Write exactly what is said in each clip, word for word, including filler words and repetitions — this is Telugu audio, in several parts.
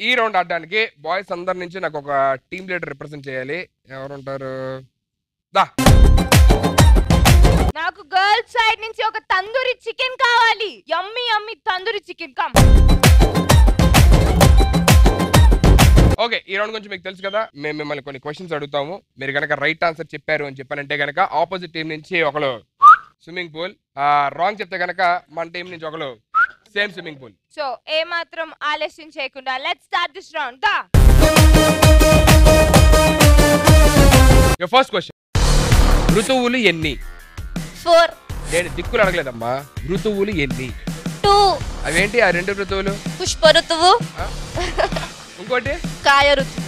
ఈ రౌండ్ ఆడడానికి బాయ్స్ అందరి నుంచి నాకు ఒక టీమ్ లీడర్ రిప్రజెంట్ చేయాలి. ఎవరుంటారు? దా. నాకు గర్ల్స్ సైడ్ నుంచి ఒక తందూరి చికెన్ కావాలి. Yummy yummy tandoori chicken come. Okay, ఈ రౌండ్ గురించి మీకు తెలుసు కదా. మేము మిమ్మల్ని కొన్ని క్వశ్చన్స్ అడుగుతాము. మీరు కనుక రైట్ ఆన్సర్ చెప్పారు అని చెప్పానంటే కనుక ఆపోజిట్ టీం నుంచి ఒకరు స్విమ్మింగ్ పూల్, రాంగ్ చెప్తే కనుక మన టీం నుంచి ఒకరు సేమ్ స్విమ్మింగ్ పూల్. సో ఏ మాత్రం ఆలస్యం చేయకుండా లెట్స్ స్టార్ట్ దిస్ రౌండ్. దా. యువర్ ఫస్ట్ క్వశ్చన్, ఋతువులు ఎన్ని? ఫోర్. నేను దిక్కులు అడగలేదమ్మా, ఋతువులు ఎన్ని? టూ. అవేంటి ఆ రెండు ఋతువులు? పుష్ప ఋతువు, ఇంకోటి కాయ ఋతువు.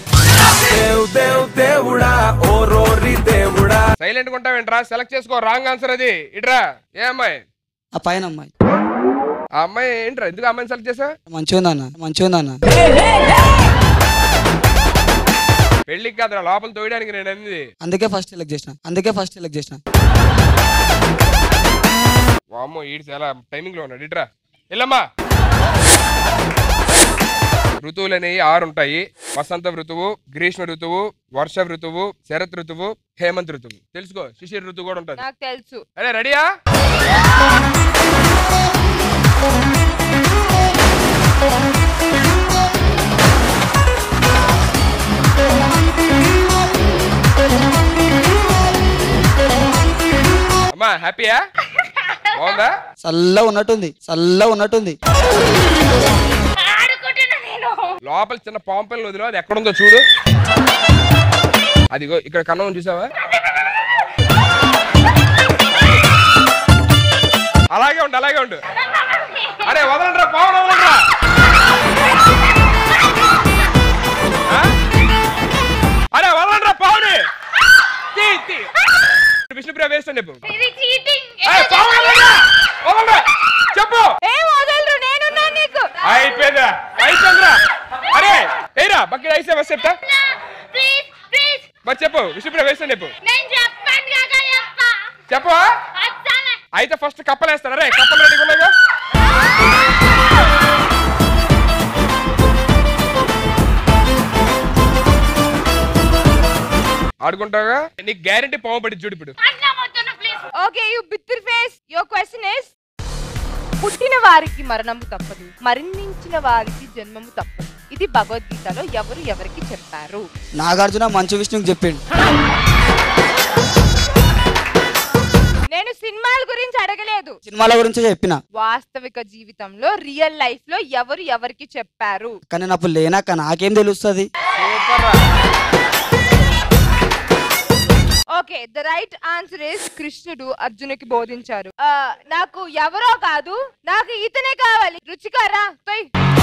సైలెంట్ గా ఉంటావేంట్రా? సెలెక్ట్ చేసుకో. రాంగ్ ఆన్సర్ అది. ఇట్రా. ఏ అమ్మాయి? ఆ పైన అమ్మాయి. ఆ అమ్మాయి ఏంట్రా? ఎందుకు అమ్మాయిని సెలెక్ట్ చేసా? మంచిగా ఉందన్న, మంచిగా ఉందన్న. పెళ్లికి కాదురా, లోపల తోయడానికి నేను అన్నది. అందుకే ఫస్ట్ సెలెక్ట్ చేసిన, అందుకే ఫస్ట్ సెలెక్ట్ చేసిన. వామ్మో, ఈడు చాలా టైమింగ్ లో ఉన్నాడు. ఇట్రా. వెళ్ళమ్మా. ఋతువులు అనేవి ఆరు ఉంటాయి. వసంత ఋతువు, గ్రీష్మ ఋతువు, వర్ష ఋతువు, శరత్ ఋతువు, హేమంత్ ఋతువు. తెలుసుకో. శిశిర ఋతువు కూడా ఉంటుంది. నాకు తెలుసు. అరే రెడీయా? అమ్మా హ్యాపీయా? బాగుందా? చల్ల ఉన్నట్టుంది, చల్ల ఉన్నట్టుంది. లోపల చిన్న పాంపల్ వదిలో, అది ఎక్కడుందో చూడు. అదిగో ఇక్కడ కన్నం చూసావా? అలాగే ఉండు, అలాగే ఉండు. అరే వదలండ్రా, పావును వదలండ్రా. అరే వదలండ్రా పావుని. విష్ణుప్రియ వేస్ట్ అని చెప్పు. చెప్పు. అయిపోయిందా? అయిపోయిందిరా. అరే ఏరా బకెట్ ఐసే బస్ చెప్తా. మరి చెప్పు. విష్ణుప్రియ వేస్ట్ అని చెప్పు. చెప్పు. అయితే ఫస్ట్ కప్పలు వేస్తాను. అరే కప్పలు రెడీగా ఉన్నాయిగా. ఆడుకుంటావుగా. నీకు గ్యారెంటీ పాము పడి చూడు ఇప్పుడు. ఓకే యు బిత్తర్ ఫేస్. యువర్ క్వశ్చన్ ఇస్, పుట్టిన వారికి మరణము తప్పదు, మరణించిన వారికి జన్మము తప్పదు. ఇది భగవద్గీతలో ఎవరు ఎవరికి చెప్పారు? నాగార్జున మంచు విష్ణుకి చెప్పిండు. నేను సినిమాల గురించి అడగలేదు, సినిమాల గురించి చెప్పిన. వాస్తవిక జీవితంలో రియల్ లైఫ్ లో ఎవరు ఎవరికి చెప్పారు? కానీ నాకు లేనాక నాకేం తెలుస్తుంది? Okay, the right answer is కృష్ణుడు అర్జునుకి బోధించారు. నాకు ఎవరో కాదు, నాకు ఇతనే కావాలి. రుచికారా తోయ్.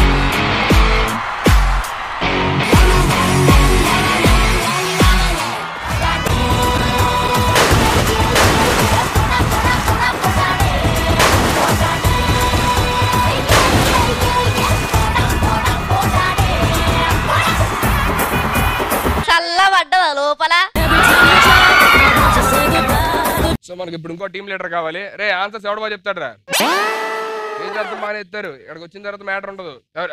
చల్లబడ్డదా లోపల? సో మనకి ఇప్పుడు ఇంకో టీం లీడర్ కావాలి. రే ఆన్సర్స్ ఎవడు బాగా చెప్తాడు రా. ఏం తర్వాత బాగానే ఎత్తారు. ఇక్కడికి వచ్చిన తర్వాత మ్యాటర్ ఉండదు.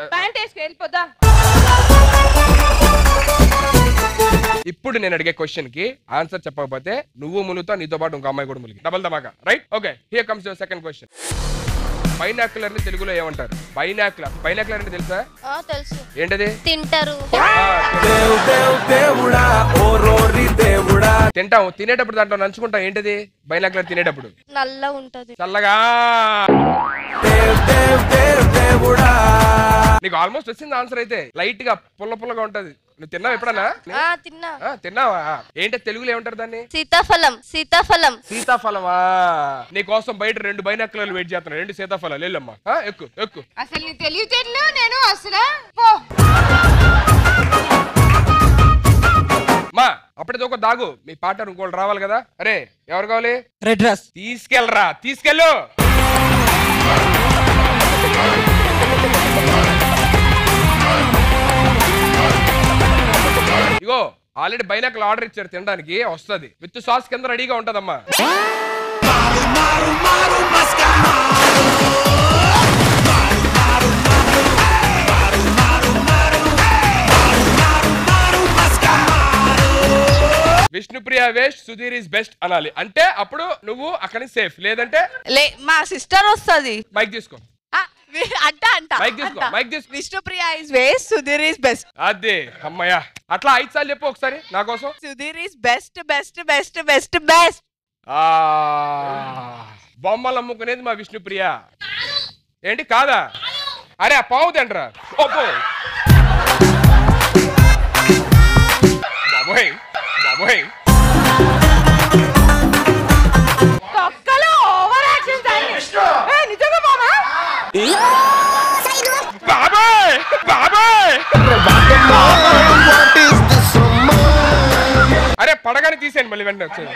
ఇప్పుడు నేను అడిగే క్వశ్చన్ కి ఆన్సర్ చెప్పకపోతే నువ్వు ములుగుతా, నీతో పాటు ఇంకో అమ్మాయి కూడా ములిగి. డబల్ ధమాకా. Right? Okay, here comes your second question. Binocular ని తెలుగులో ఏమంటారు? బైనాక్యులర్. బైనాక్యులర్ అంటే తెలుసా? తెలుసు. ఏంటది? తింటారు. తింటాం. తినేటప్పుడు దాంట్లో నంచుకుంటాం. ఏంటది బైనాక్యులర్? తినేటప్పుడు నల్ల ఉంటది, చల్లగా. నీకు ఆల్మోస్ట్ వచ్చింది ఆన్సర్. అయితే లైట్ గా పుల్ల పుల్లగా ఉంటది. నువ్వు తిన్నావు ఎప్పుడన్నా? తిన్నా. తిన్నావా? ఏంటో తెలుగులో ఏమంటారు దాన్ని? సీతాఫలం. సీతాఫలం. సీతాఫలమా? నీ కోసం బయట రెండు బైనాక్యులర్లు వెయిట్ చేస్తున్నా. రెండు సీతాఫలాలు. వెళ్ళమ్మా, ఎక్కు ఎక్కు. అసలు నీ తెలివితేటలు నేను అసలు మా అప్పుడే ఒక దాగు. మీ పార్ట్నర్ ఇంకోళ్ళు రావాలి కదా. అరే ఎవరు కావాలి? రెడ్ డ్రెస్ తీసుకెళ్ళరా. తీసుకెళ్ళు. ఇగో ఆల్రెడీ బైనాకులు ఆర్డర్ ఇచ్చారు తినడానికి. వస్తుంది విత్ సాస్ కింద రెడీగా ఉంటదమ్మా. Vishnupriya waste Sudheer is best అనాలి. అంటే అప్పుడు నువ్వు అక్కడి సేఫ్, లేదంటే లే మా సిస్టర్ వస్తుంది. మైక్ తీసుకో. అంట అంట మైక్ తీసుకో మైక్ తీసుకో. Vishnupriya is waste, Sudheer is best. అదే అమ్మయ్యా, అట్లా ఐదు సార్లు చెప్పు ఒకసారి నా కోసం. Sudheer is best best best best best. ఆ బొమ్మలు అమ్ముకునేది మా విష్ణుప్రియ ఏంటి కాదా? అరే ఆ పావు తింటరా బాబోయ్ బాబోయ్ బాబోయ్. తొక్కలో ఓవర్ యాక్షన్ ఏ నిజంగా మామా? బాబోయ్ బాబోయ్. అరే పడగానే తీసేయండి మళ్ళీ వెంటనే వచ్చేది.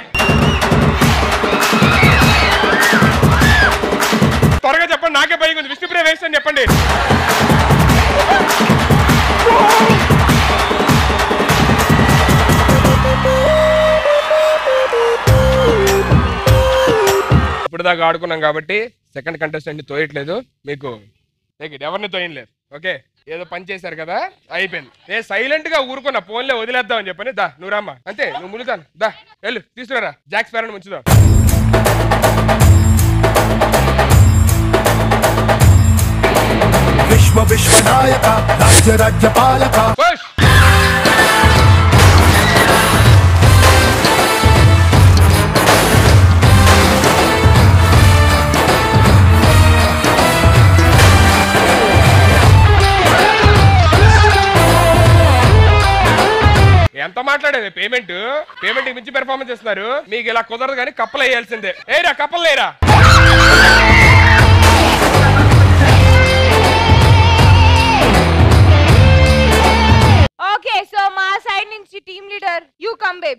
త్వరగా చెప్పండి, నాకే భయం ఉంది. విష్ణుప్రియ వేస్ట్ అని చెప్పండి. ఇప్పుడు దాకా ఆడుకున్నాం కాబట్టి సెకండ్ కంటెస్టెంట్ ని తోయట్లేదు మీకు. ఎవరిని తోయలేదు. ఓకే ఏదో పని చేశారు కదా అయిపోయింది. ఏ సైలెంట్ గా ఊరుకున్నా ఫోన్లే వదిలేద్దాం అని చెప్పని. దా నువ్వు రామ్మా, అంతే నువ్వు ములుతాను. దా వెళ్ళు తీసుకురా జాక్స్ పేరని ముంచుదాం. విశ్వ విశ్వనాయక రాజ్య రాజ్య పాలక. ఎంత మాట్లాడేది? పేమెంట్ పేమెంట్ మించి పెర్ఫార్మెన్స్ చేస్తున్నారు. మీకు ఇలా కుదరదు కానీ కప్పలు వేయాల్సిందే. ఏరా కప్పలు లేరా? ఓకే సో మా సైడ్ నుంచి team leader you come baby.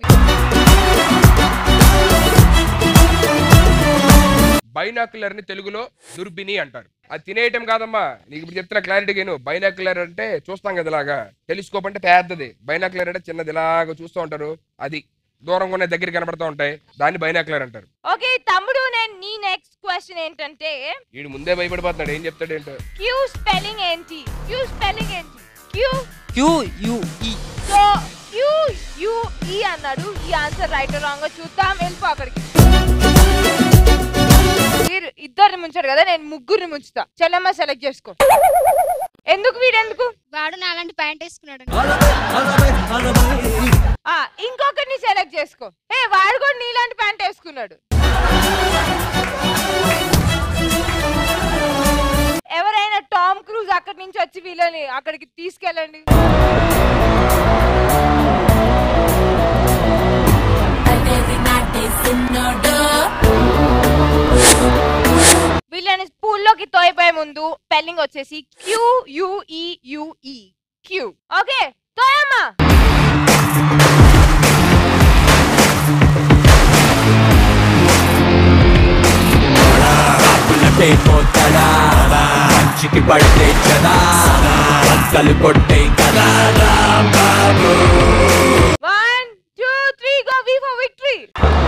Binocular ని తెలుగులో దుర్బిని అంటారు. అది తినే ఐటమ్ కాదమ్మా, నీకు ఇప్పుడు చెప్తున్నా క్లారిటీగా. నేను బైనాక్యులర్ అంటే చూస్తాం కదా ఇలాగా, టెలిస్కోప్ అంటే పెద్దది, బైనాక్యులర్ అంటే చిన్నది ఇలాగా చూస్తూ ఉంటారు. అది దూరంగా ఉన్న దగ్గర కనబడుతూ ఉంటాయి, దాన్ని బైనాక్యులర్ అంటారు. ఓకే తమ్ముడు, నేను నీ నెక్స్ట్ క్వశ్చన్ ఏంటంటే వీడు ముందే భయపడిపోతున్నాడు, ఏం చెప్తాడు ఏంటో. క్యూ స్పెల్లింగ్ ఏంటి? క్యూ స్పెల్లింగ్ ఏంటి? Q Q U E. So Q U E అన్నాడు. ఈ ఆన్సర్ రైట్ రాంగ్ చూద్దాం. వెళ్ళిపో అక్కడికి. మీరు ఇద్దరిని ముంచాడు కదా, నేను ముగ్గురిని ముంచుతా. చెల్లమ్మ సెలెక్ట్ చేసుకో. ఎందుకు వీడెందుకు? వాడు నాలాంటి ప్యాంట్ వేసుకున్నాడు. ఇంకొకరిని సెలెక్ట్ చేసుకో. ఏ వాడు కూడా నీలాంటి ప్యాంట్ వేసుకున్నాడు. ఎవరైనా టామ్ క్రూజ్ అక్కడి నుంచి వచ్చి వీళ్ళని అక్కడికి తీసుకెళ్ళండి. వీళ్ళని స్కూల్లోకి తోయిపోయే ముందు స్పెల్లింగ్ వచ్చేసి Q U E U E Q. Okay తోయమ్మా. మంచికి పడితే చదా పక్కలు కొట్టే కదా. One two three go V for victory.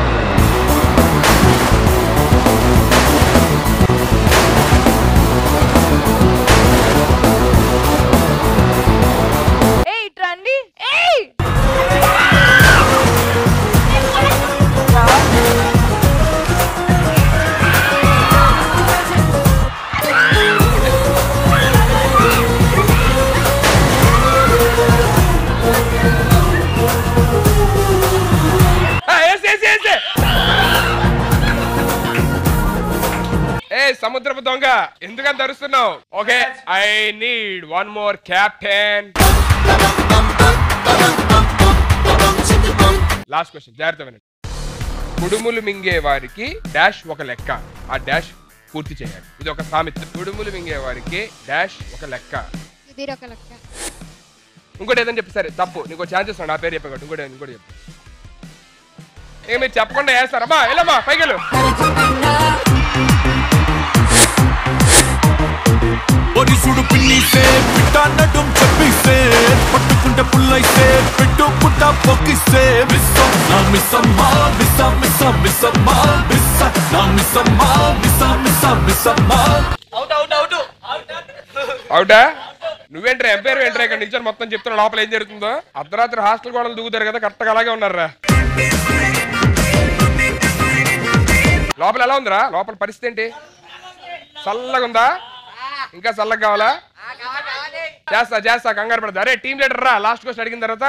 ఏయ్ రండి. ఏయ్ సముద్రపు దొంగ ఎందుకంత అరుస్తున్నావు? Okay I need one more captain. Last question, జాగ్రత్త వినండి. కుడుములు మింగే వారికి డాష్ ఒక లెక్క, ఆ డాష్ పూర్తి చేయాలి. ఇది ఒక సామెత. కుడుములు మింగే వారికి డాష్ ఒక లెక్క. ఇంకోటి ఏదని చెప్పి సరే తప్పు, నీకు ఛాన్సెస్ నా పేరు చెప్పాడు. ఇంకోటి ఇంకోటి చెప్పు. ఇక మీరు చెప్పకుండా వేస్తారమ్మా. వెళ్ళమ్మా పైకి వెళ్ళు. ఒరిసుడు పిన్నిసే పిట్టాన్నడం చెప్పిసే పట్టుకుంటే పుల్లైసే పెట్టుకుంటా పొక్కిసే మిస్స నా మిస్సమ్మా మిస్స మిస్స మిస్సమ్మా మిస్స నా మిస్సమ్మా మిస్స మిస్స మిస్సమ్మా. అవుట్ అవుట్ అవుట్ అవుటా? నువ్వేంట్రా ఎంపైర్ ఏంట్రా ఇక్కడ నిల్చొని మొత్తం చెప్తున్నా లోపల ఏం జరుగుతుందో. అర్ధరాత్రి హాస్టల్ గోడలు దూకుతారు కదా, కరెక్ట్గా అలాగే ఉన్నారా? లోపల ఎలా ఉందిరా లోపల పరిస్థితి ఏంటి చల్లగా ఉందా ఇంకా చల్లగా కావాలా చేస్తా చేస్తా కంగారు పడతా అరే టీమ్ లీడర్ రా లాస్ట్ క్వశ్చన్ అడిగిన తర్వాత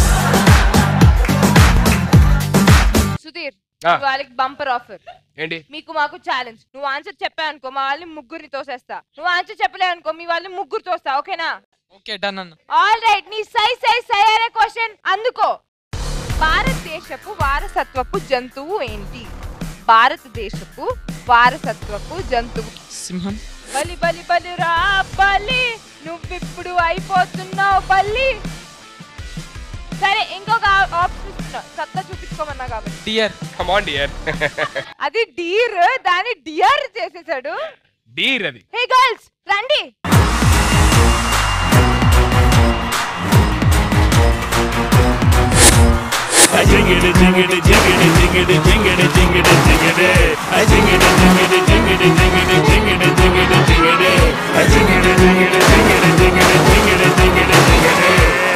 సుధీర్ ఆ. వాళ్ళకి బంపర్ ఆఫర్ ఏంటి మీకు మాకు ఛాలెంజ్ నువ్వు ఆన్సర్ చెప్పావు అనుకో మా వాళ్ళని ముగ్గురిని తోసేస్తా నువ్వు ఆన్సర్ చెప్పలే అనుకో మీ వాళ్ళని ముగ్గురు తోస్తా ఓకేనా ఓకే డన్ అన్న ఆల్ రైట్ నీ సై సై సై అనే క్వశ్చన్ అందుకో భారతదేశపు వారసత్వపు జంతువు ఏంటి భారతదేశపు వారసత్వపు జంతువు సింహం బలి బలి బలి రా బలి నువ్విప్పుడు అయిపోతున్నావు బలి సరే ఇంకొక ఆప్షన్ ఇస్తున్నా సత్తా చూపించుకోమన్నా కాబట్టి డియర్ కమ్ ఆన్ డియర్ అది డీర్ దాన్ని డియర్ చేసేసాడు డీర్ అది హే గర్ల్స్ రండి Jingity jingity jingity jingity jingity jingity jingity. I jingity jingity jingity jingity jingity jingity jingity. I jingity jingity jingity jingity jingity jingity jingity.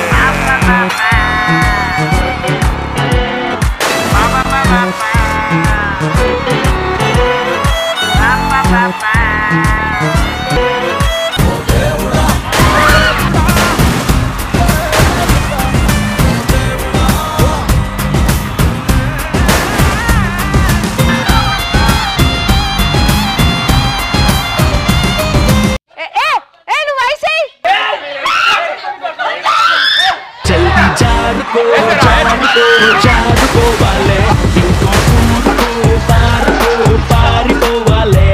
ఏ ఏ ఏ నువ్వు ఐసై जल्दी जाड़को जाड़को जाड़को वाले इनको को पार को पार को वाले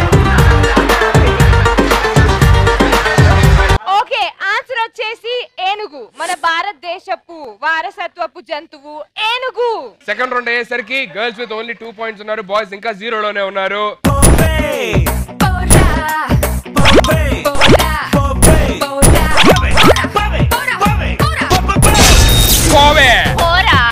ఓకే ఆన్సర్ వచ్చేసి ఏనుగు మన భారతదేశపు వారసత్వపు జంతువు ఏనుగు సెకండ్ రౌండ్ అయ్యేసరికి girls with only two points ఉన్నారు బాయ్స్ ఇంకా జీరోలోనే ఉన్నారు Hey!